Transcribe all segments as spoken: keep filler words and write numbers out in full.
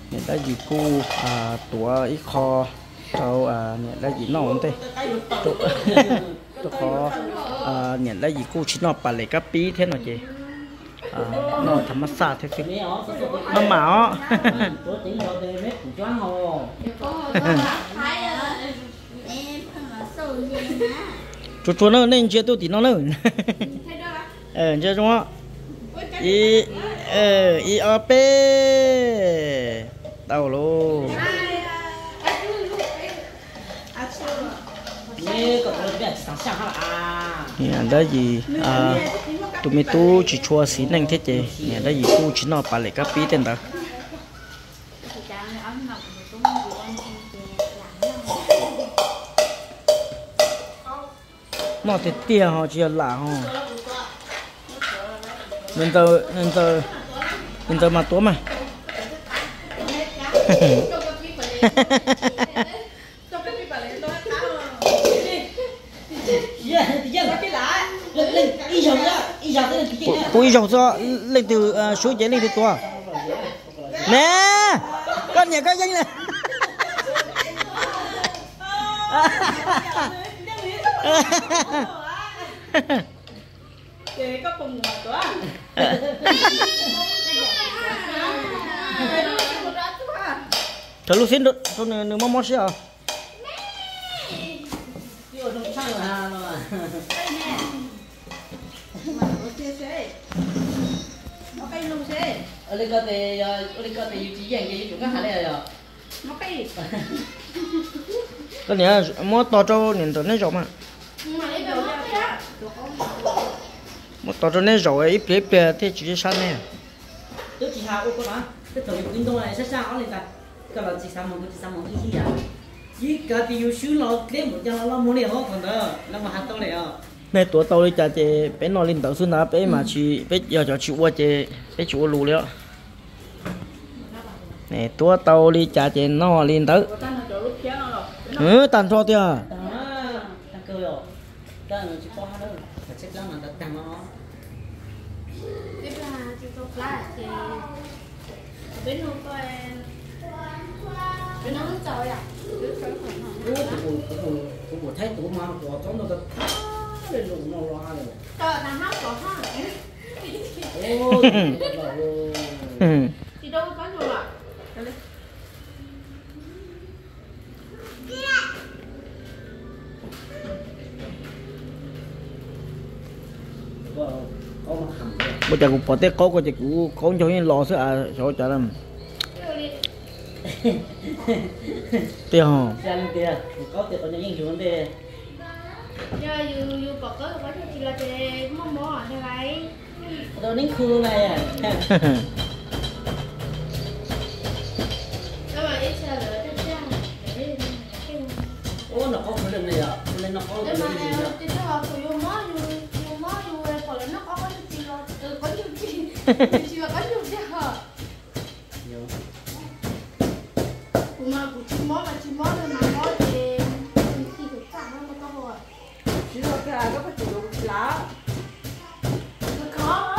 nhận đã gì cu à tuổi ít kho sau à nhận đã gì nó thế chỗ chỗ có à nhận đã gì cu chỉ nó bà lấy cái bí thế nào chị à nó thầm massage thế chứ nó mạo chú chú nó nên chưa tôi thì nó nữa ờ chưa đúng không y ờ y ở pe đâu luôn nhà đó gì à tụi mình tu chỉ chua xí nên thế chứ nhà đó gì tu chỉ nó bà lại cái bí tên đó nó thì tia họ chỉ là họ nên tờ nên tờ nên tờ mà túa mà cúi dầu cho lên từ suối chảy lên từ tua nè con nhà có danh này Chị có cùng một tuổi thôi lúc xin được thôi nửa món món xíu ở đây có thể ở đây có thể chỉ dành cái chúng cái hạt này rồi nó cái cái này món to cho nên tụi nó rộng mà một tao cho nên rồi ít ít thì chỉ sang này tôi chỉ học cô mà tôi thổi运动này sẽ sang ở đây ta cái là chỉ sang một cái chỉ sang một cái gì à chỉ cái thì yêu sướng lo cái một cho nó muốn đi học còn đó nó mà học tao này à mẹ tuổi tao đi chả chị bé nó lên tàu xuân á bé mà chị bé giờ cho chị qua chị bé chị lù nữa nè tuổi tao đi chả chị nó lên tới ừ tàn cho tia tàn cười rồi tàn chỉ có hai đâu mà chết lắm mà tàn nó tiếp là chỉ có lá thì bên nó coi bên nó trời à của thấy tụi mà của chúng nó cái lên lùng nó loa rồi trời là hấp của ha thì đâu có nhiều à bây giờ cũng bỏ tết có cái cũng có cho những lò sữa à cho trả làm tiêu hả? Tiêu có tiêu có những chuyện đây giờ dù dù bỏ có có thể chỉ là để mong mỏi ở đây này đâu đến khu này à các bạn ít chờ đợi cho cha ô nó có cái này à nên nó có cái gì à thì nó học của yêu má yêu yêu má yêu đây còn là nó có cái gì đó có nhiều gì chỉ là có nhiều gì hả cũng mà cũng chỉ má mà chỉ má thôi mà má thì khi được cả nó có cơ hội chỉ là cái cái cái chủ lá khó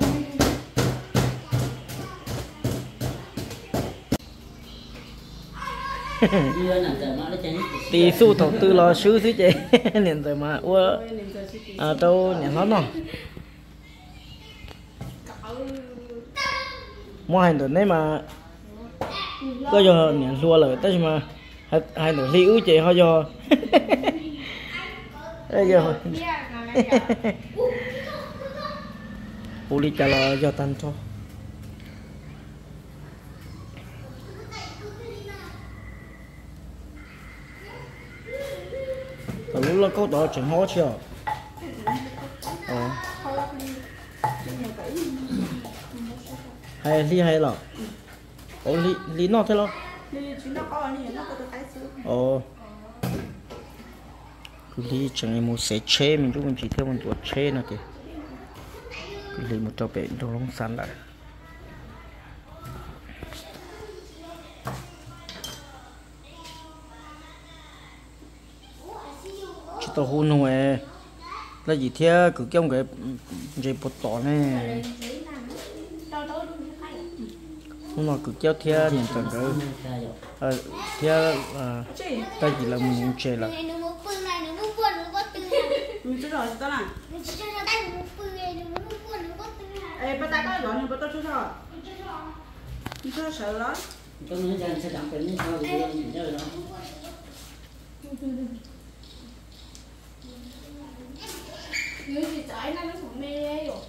thì su đầu tư lo sứ thứ chị liền rồi mà ua à đâu nhà nó nó mua hành rồi đấy mà có giờ nhà xua lời tới mà hai hai nửa liễu chị họ giờ bây giờ u đi trả lời cho tan cho lúc nó câu đó chẳng hóa chưa ờ hay ly hay là ồ ly ly nó thế lo ồ ly chẳng một sẽ chế mình chúng mình chỉ theo một chuột chế nữa kìa ly một trò bệnh đồ lông sắn lại tao hôn không à là gì thế cứ trong cái gì bột tỏi này nó cứ kéo theo những cái ờ theo ta chỉ là muốn chơi là Này nó mua bự này nó mua buồn nó có từ này. mình chưa rồi tao là Mình chỉ cho nó tay nó mua bự này nó mua buồn nó có từ này. ê bắt tay có rồi nhưng bắt tay chưa rồi Mình chưa rồi. mình chưa sợ đó có người dân sẽ chẳng phải như sao thì mình chơi đó Như gì trái nó nó cũng mê đấy rồi.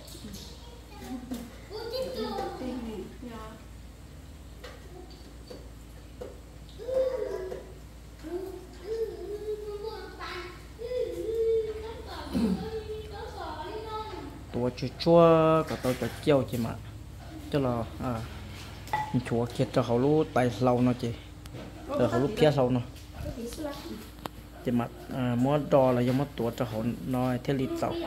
tua chua chua cả tao cho chiêu chị mà cho là à chua kia cho họ lú tay lâu nó chị cho họ lú phía lâu nó chị mà à mua đò là giống mất tua cho họ nói thế lít tàu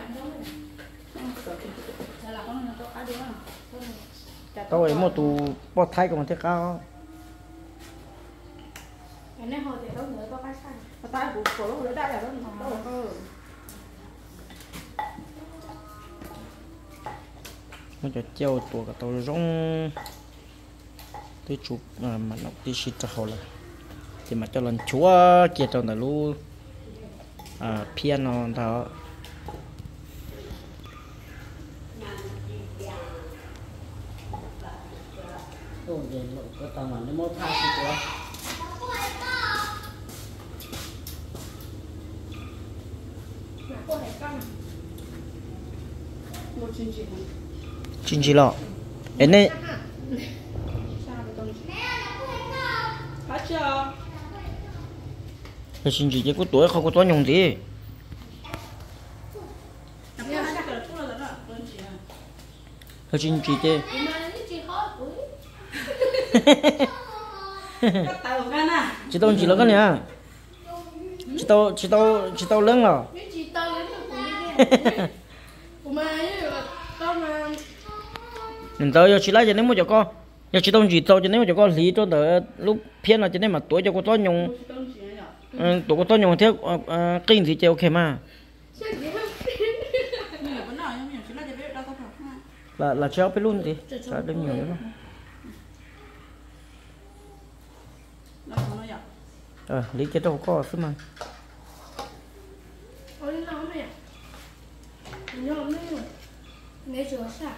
tao ấy mua tù bỏ thái của mình thế cao Cái này hồi thì đâu nữa có cái xanh. bắt tay của của nó đây là nó đâu cơ nó cho chiêu tua cả tao rong tới chụp à mà nó đi xịt cho họ là thì mà cho lần chúa kia cho nó lú à piano đó ôi giời lộ có tao mà nó mua thay thì của Cô này con. mua chương trình chính chỉ lọ em này hết chưa cái chính chỉ có tuổi không có tuổi nhung gì cái chính chỉ chứ Mà nó chỉ khó tuổi. tao cái nè chỉ tao chỉ là cái này chỉ tao chỉ tao chỉ tao lớn rồi Nó chỉ tao đến được tuổi. Mà tao mà nên tao chỉ lấy cho nên mua cho con giờ chỉ tao chỉ tao cho nên mua cho con lý cho đỡ lúc phiền là cho nên mà tuổi cho con tuổi nhung tuổi con tuổi nhung theo kinh thì chơi ok mà là là treoไปรุ่นสิใช้ได้เหนียวแล้วเออลิเกตก็ขึ้นมา Ôi nó mẹ. Nó mẹ. Nghe chưa sao?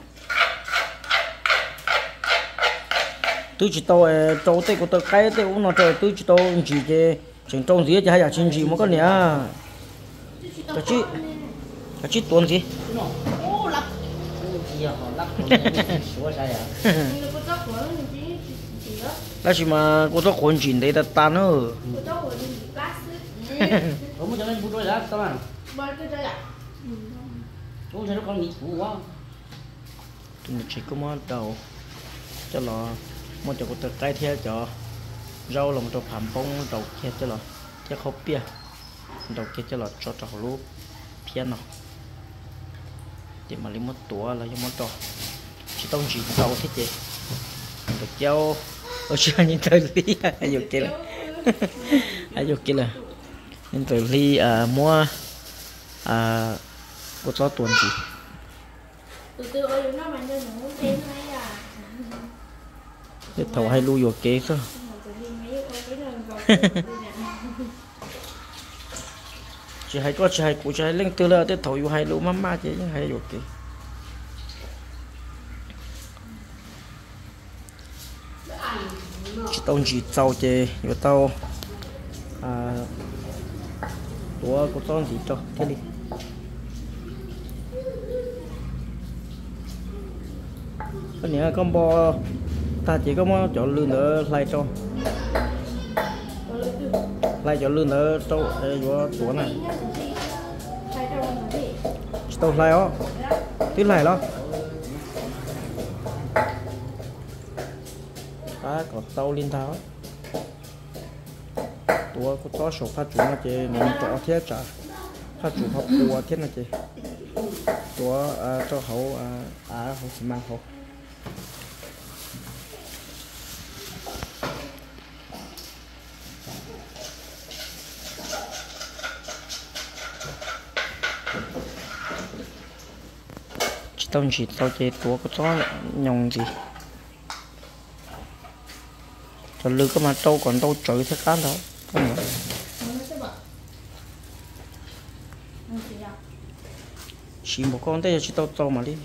tôi chỉ tao trâu tây của tao cái tây cũng nó trời tôi chỉ tao chỉ cái chuyện trâu gì chứ hay là chuyện gì mà có nè cái chứ cái chứ tuần gì ô lắc gì họ lắc sửa sai à Nó có tóc của nó chỉ chỉ đó. là chỉ mà có tao còn chuyện đấy ta tan nữa Có tóc của nó chỉ plastic. không có cho nên bút đôi lá tao mà Bao cái đây à? không cho nó con nhị cũ quá tôi chỉ có món đầu cho nó món cho của tao cái theo cho rau là một đầu phàm bông đầu kia cho nó theo khâu bia đầu kia cho nó cho cho lú phía nào thì mà lấy một tua là giống món to chỉ tao chỉ tao thế chứ được cháu ở trên những thời lý ai dục kia là ai dục kia là những thời lý à mua à có cho tuần gì Từ từ ơi nó mà cho nó thêm hay à? cái thầu hay lưu vô kế sao chỉ hay có chỉ hay cụ chỉ hay lên từ là cái thầu vô hay lưu mama chứ nhưng hay vô kế chỉ tao chỉ tao chứ vô tao à của của tao gì cho thế đi cái này con bò ta chỉ có món chọn lươn ở lại cho lại cho lươn ở chỗ vô chỗ này tao lại ó tiếp lại đó á còn tao liên tháo tua có to số phát chủ nó chơi nên cho thiết trả phát chủ học tua thiết nó chơi tua cho hậu á hậu xi măng hậu tao chỉ tao chơi tua có to nhông gì cho lư cái mà trâu còn trâu chửi thế cán đó không nữa chỉ một con thế chỉ tao trâu mà đi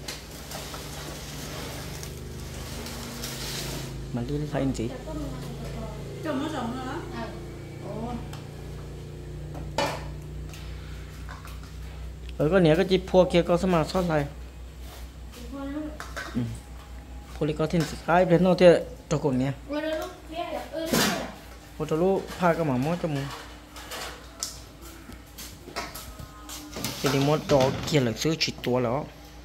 mà đi thấy anh gì ở cái này cái chỉ phua kia có sao mà sót lại phua đi có thêm cái bên nó thì cho con nè một cho lúc pha cái mà món cho mình thì đi món đó kia làซื้อ chỉตัวแล้ว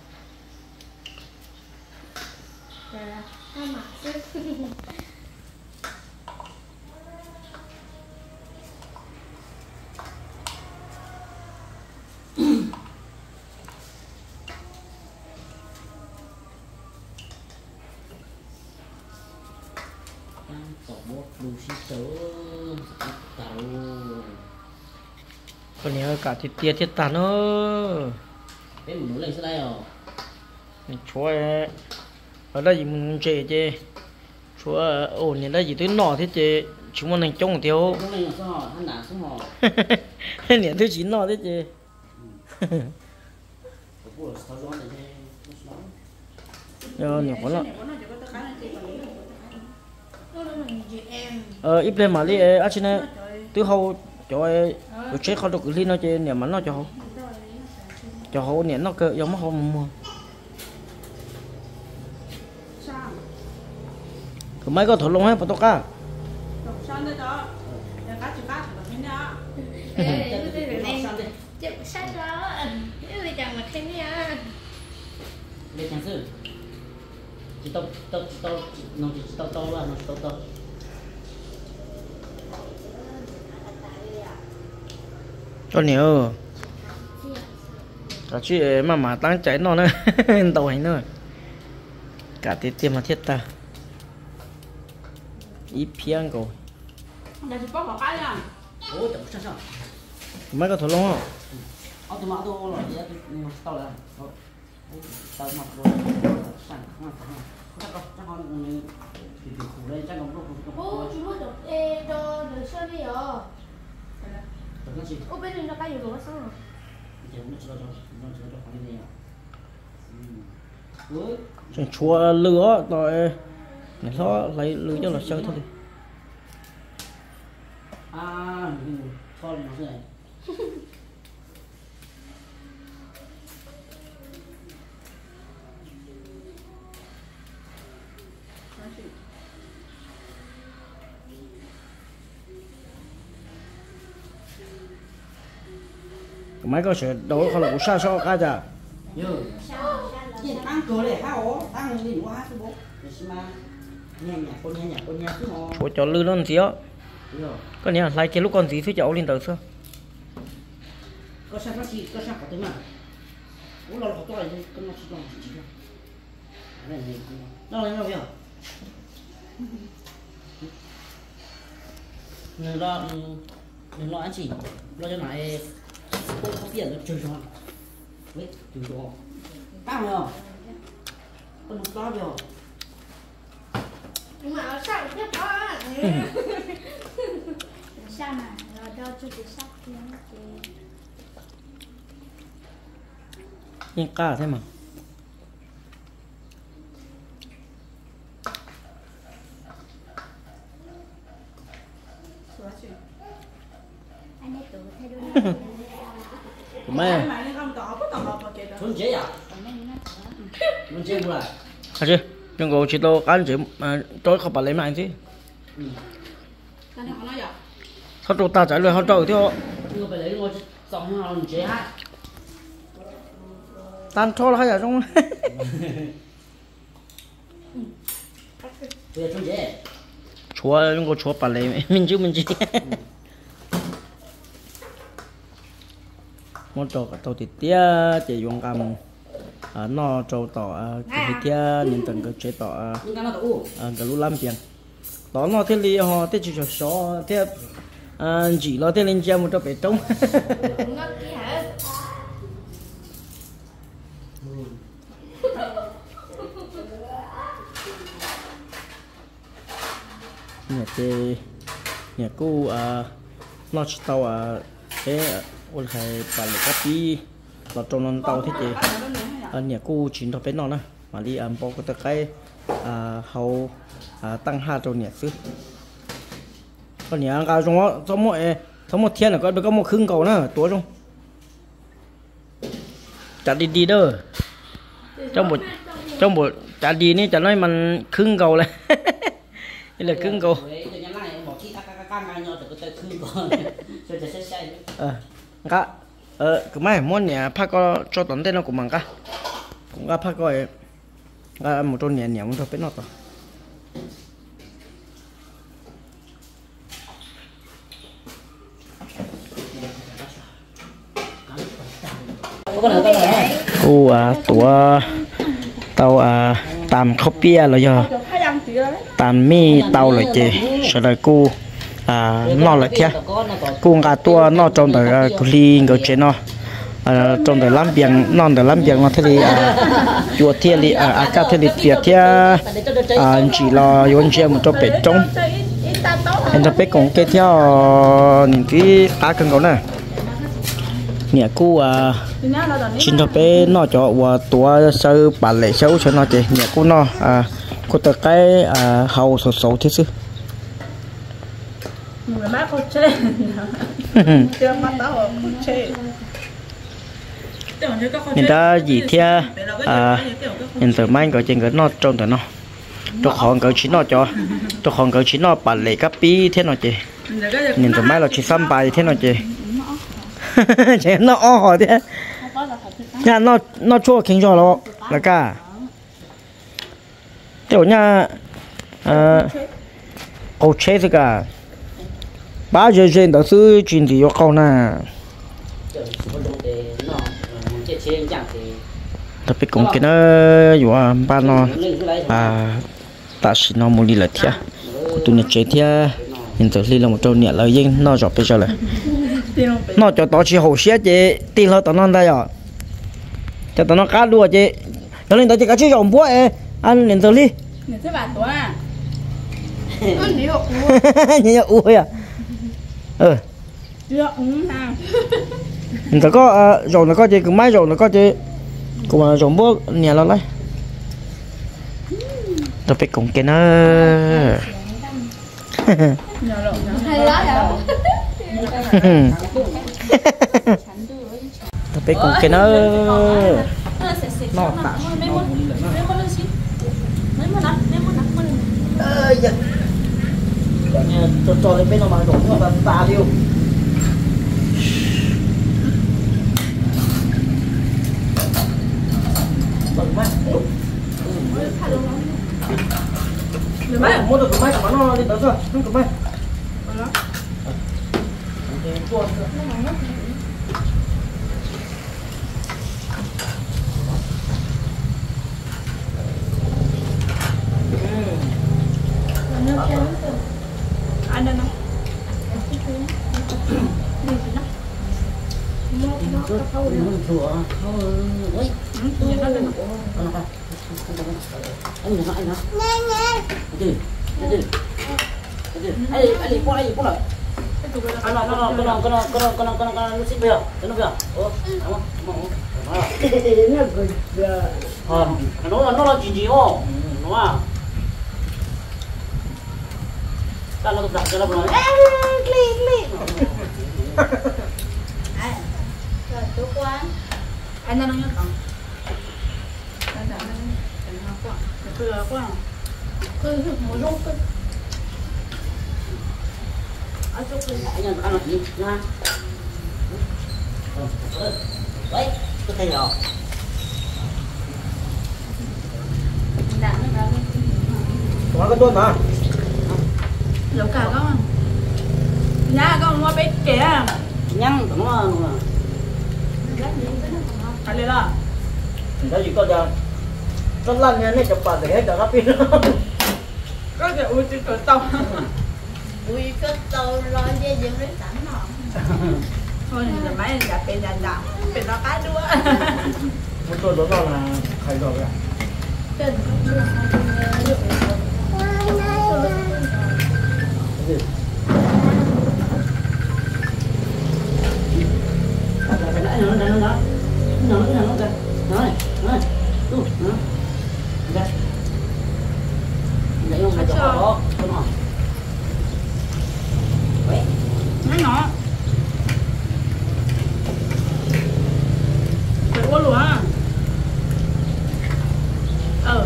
คนนี้cả thì tia thiết tàn ơ cái mình muốn lên sẽ đây rồi chúa ở đây gì mình chơi chơi chúa ổn như đây gì thứ nọ thế chơi chúng mình đánh trông tiêu nè thứ chín nọ thế chơi giờ nhiều quá lắm ờ ít lên mà đi à chị này từ hậu cho tôi chết không được đi nó chơi nè mà nó cho hậu cho hậu nè nó cơ giống không mua cái mấy có thổi lông hết bắt tóc cá để chẳng sự chỉ tao tao tao nó chỉ tao tao là nó tao tao cho nhiều cả chuyện mà mà tăng cháy nó nữa tàu hành nữa cả tiết tiêm mà thiết ta ít phiang rồi mấy có thổi lông không ông tụi mạo tôi là gì á tao là tao mặc rồi sẵn không phải chắc con chắc con thì thì khủ lên chắc con lúc ô chú mới được ê cho được chơi đi rồi ô bên này nó cái gì rồi sao rồi chẳng chúa lửa rồi này nó lấy lửa cho là chơi thôi đi à con nó thế này mấy có sẽ đấu không là cũng sao sao cả chả ăn cửa để hao ó ăn gì quá chứ bố mà nghe nhạc con nghe nhạc con nghe chứ họ chúa cho lư nó làm gì á con nhá lại cái lúc con gì phía cháu lên tàu sao có sao nó chỉ có sao có tới mà bố lo có tôi này con nó chỉ lo chỉ lo này này nó lên đâu vậy người lo người lo ăn chỉ lo cho này cô có tiền nó chơi cho đấy chơi cho tao rồi con nó to rồi nhưng mà sao biết đó sao mà rồi đâu chưa được sắp kia nhưng cả thế mà mẹ muốn chế à muốn chế mua à à chứ nhưng cô chỉ tôi ăn chỉ mà tôi không phải lấy mạng chứ họ trâu ta trả lời họ trâu theo chưa phải lấy ngồi xong họ chế hát tan cho là hay ở trong bây giờ chế chúa nhưng cô chúa phải lấy mình chứ mình chứ món trâu cả trâu thịt tía chỉ dùng cầm à nó trâu tỏ thịt tía nên từng cái chế tỏ à cái lú lam tiền đó nó thế li họ thế chỉ cho số thế à chỉ lo thế lên chơi một trâu bể trống nè thì nhà cô à nó chỉ tàu à thế ôn hay bà lấy cái pi là trong non tàu thế chị anh nhà cô chín thập bên nó nè mà đi ăn bao cái cái à hầu à tăng hai trâu nhà xứ còn nhà ăn cái trong đó trong mọi trong một thiên là có được có một khưng cầu nữa tuổi trong chặt đi đi đó trong một trong một chặt đi ní chặt nói mình khưng cầu này đây là khưng cầu ờ cả ờ cái máy món nhà phát có cho tận tên nó của mình cả cũng có phát coi à một trong nhà nhà một trong bên nó to cô à tụi tàu à tạm copy rồi giờ tạm mi tàu rồi chị sau đó cô à nó lại thế cô ngã tua nó trong đời cô li ngồi trên nó à trong đời làm biển nó đời làm biển nó thế thì chuột thế thì à các thế thì tiệt thế à chỉ là yon chơi một chỗ bể trống anh ta biết cũng cái theo những cái cá cưng cậu này nhà cô à xin cho bé nó cho và tua sơ bà lệ xấu cho nó chị nhà cô nó à cô tự cái à hầu sầu sầu thế chứ người má cô chê chưa bắt đầu cô chê người ta gì thế à nhìn từ mai gọi chuyện cái nó trong từ nó tôi còn cái chuyện nó cho tôi còn cái chuyện nó bà lệ các pi thế nó chị nhìn từ mai là chỉ xăm bài thế nó chị chị nó o hỏi thế nhà nó nó chua kinh cho nó là cả tiểu nha à ô chế thế cả ba giờ trên đó sư chuyện gì có câu nè tapi cũng cái nó dù à ba nó à ta chỉ nó muốn đi là thiệt tụi nó chơi thiệt nhìn từ khi là một trâu nhẹ lời dân nó chọn bây giờ là nó cho tao chỉ hồ sơ chị tin hơn tao nó đây rồi cho tao nó cá đua chị cho nên tao chỉ cá chỉ dùng búa ăn liền từ đi người sẽ bảo tôi à nhiều ui à ừ chưa uống ha tao có dùng nó có chị cứ máy dùng nó có chị cũng mà dùng búa nhà nó lấy tao phải cùng cái nó hay đó tao phải cùng cái nó nó tạ ơi giật cho cho lên bên nó mà đổ nó ta điêu bận quá người má mua được cái máy của nó đi tới rồi không cái máy anh đây nó nó nó là chuyện gì không nó à ta nó đặt cho nó nói chủ quan anh nó nhớ còn anh đã anh nó quá cứ là quá cứ một lúc cứ anh nhận ăn gì nha đấy tôi thấy rồi có cái tuần mà dấu cả con nhà con mua bé kìa nhăn nó mà phải lên đó đó chỉ có giờ rất lăn nha này chụp bản để hết cả các pin có thể ui trên cửa tàu ui cái tàu lo dây dựng đến sẵn rồi thôi thì mấy anh đã bị đàn đạo bị nó cá đua một tuần đó là khai rồi à Phải nãy nó nó nó nó nó nó nó kìa, nói nói, tu, nó, kìa, vậy không phải cho họ, cho nó, vậy, nó nhỏ, phải uống luôn á, ờ,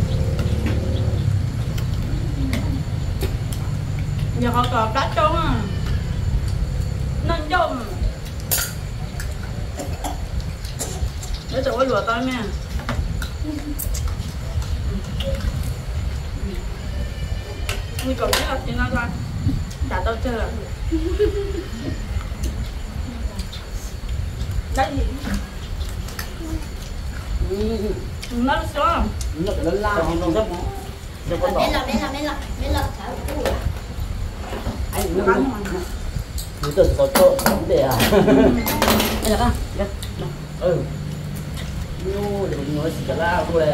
giờ họ có cá trống, nên dùng. Để tụi tôi lùa tôi nha. Nguy cầu nhất là tiền nó ra. Đã tao chơi là đấy gì? Nó xuống. nó lớn lao không không dốc nó có Bên là bên là bên là bên là thảo củ à. anh nó cứ tưởng có chỗ không để à đây là con ừ nô để mình nói chỉ là lao thôi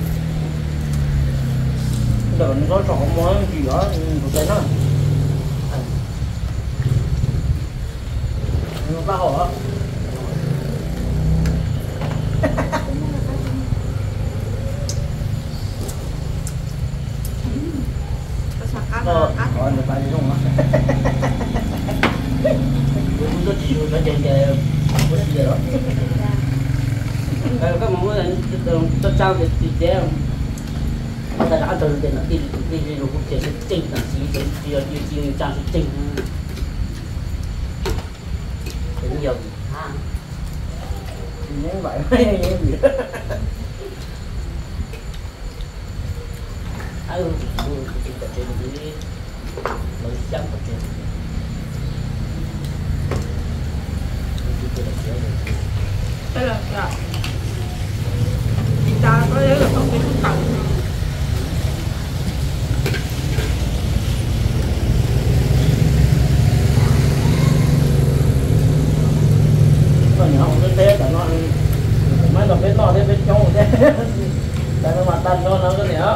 giờ nó có chọn món gì đó một cái nó nó ba hổ Ờ, còn được phải không ạ? Nó chịu nó chèn chè có gì đó. Các món này tôi trao thì thì chè. Mà đã từ đến là đi đi đi nó cũng chè chỉnh là chỉ chỉ chỉ chỉ chỉ trang chỉnh. Đến nhiều ha. Những vậy mấy những gì. Ayo, kita cari dulu. Mau siap pakai. đây là dạ. Ta có đấy là không biết không cần. Còn nhỏ cũng thế cả nó mấy cái bên nọ thế bên trong thế. Tại nó mặt tan nó nó cái nữa.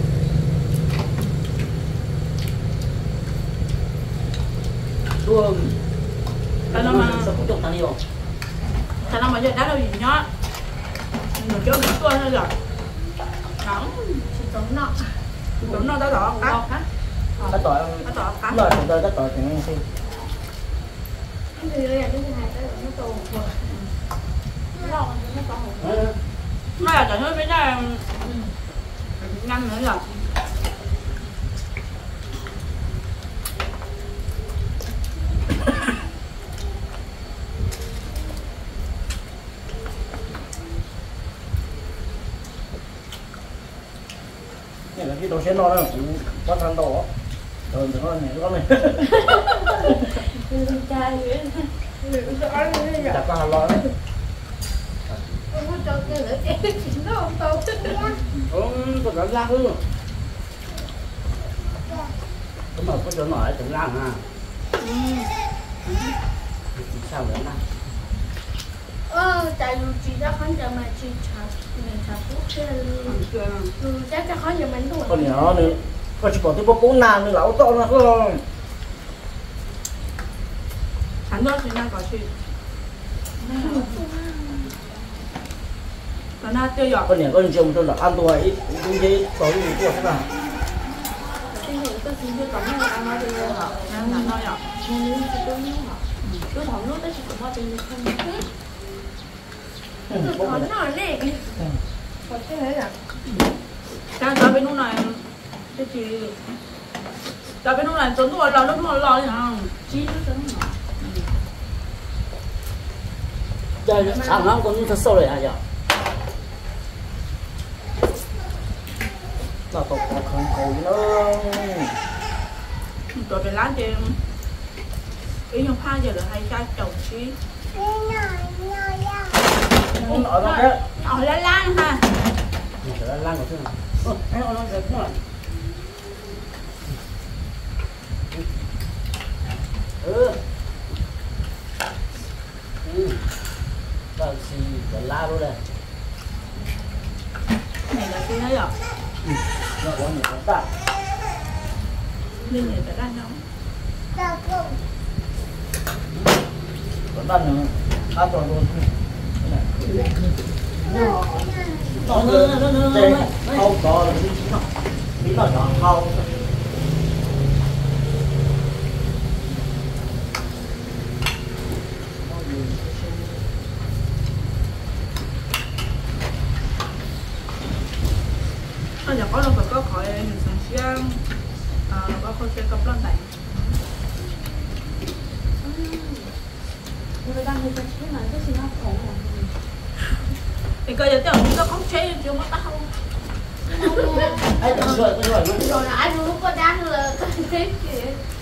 Tuồng. Tại nó mà Sao cũng trồng tan đi không? tại nó mà giờ đá đâu gì nhá. Mình kêu cái con thôi rồi. Nóng. Chỉ tốn nọ. Đúng nó đó đó cá. Cá tỏi. Cá tỏi cá. Rồi chúng tôi cá tỏi thì nó xin. Cái gì đây là cái hai cái nó tồn rồi. Nó nó tồn rồi. Nó là trời ơi bên đây ngăn nữa rồi. Này là cái đồ xe no đó cũng có thằng đồ rồi đừng có này có này Trai vậy. đặt qua lo đấy Không có cho cái lửa cháy chuyện đó không tốt. ừ tôi cảm giác luôn cái mà có chỗ nổi từng làm ha sao vậy ta Ờ, tại vì chị đã khán giả mà chị trả mình trả thuốc kia ừ, chắc cho khán giả mình thôi. con nhỏ nữa có chỉ có cái bố bố nàng nữa lão to nó không Hắn đó thì đang có chuyện. Còn nó tiêu giọt. con nhỏ con chồng tôi là ăn tuổi ít cũng thế tối gì của thế nào Cái gì có gì có mấy anh nói đi hả? Nó nó giọt. Nên đi tôi nhớ hả? Tôi thỏng nước tới chỉ có bao tiền không? Tôi thỏng nó nè. Còn cái này là Ra ra bên lúc này cái chị ra bên lúc này trốn rồi lò lúc rồi lò gì hả? chi nó trốn hả? trời sáng lắm con thật sâu rồi hả giờ nó tụt nó không cầu nữa Rồi về lát thì ý trong pha giờ là hay cha chồng chứ. không nói đâu đấy Ở lá lan ha. mình sẽ lan vào thế nào ơ em nó sẽ cũng là ừ ừ bao xì và la luôn đây Này là cái đấy rồi. nó có nhiều cái ta Nên người ta ra nhau. còn đang nữa ăn rồi luôn Nó nó nó nó nó không có là cái nó cái nó nhỏ không nó giờ có đâu phải có khỏi hình sản xiang à có khâu xe cặp lon này người đang người ta chỉ nói cái gì nó khổ thì coi giờ tưởng nó không chế chưa mất tao ai tự rồi tự rồi luôn rồi là anh lúc có đang là cái gì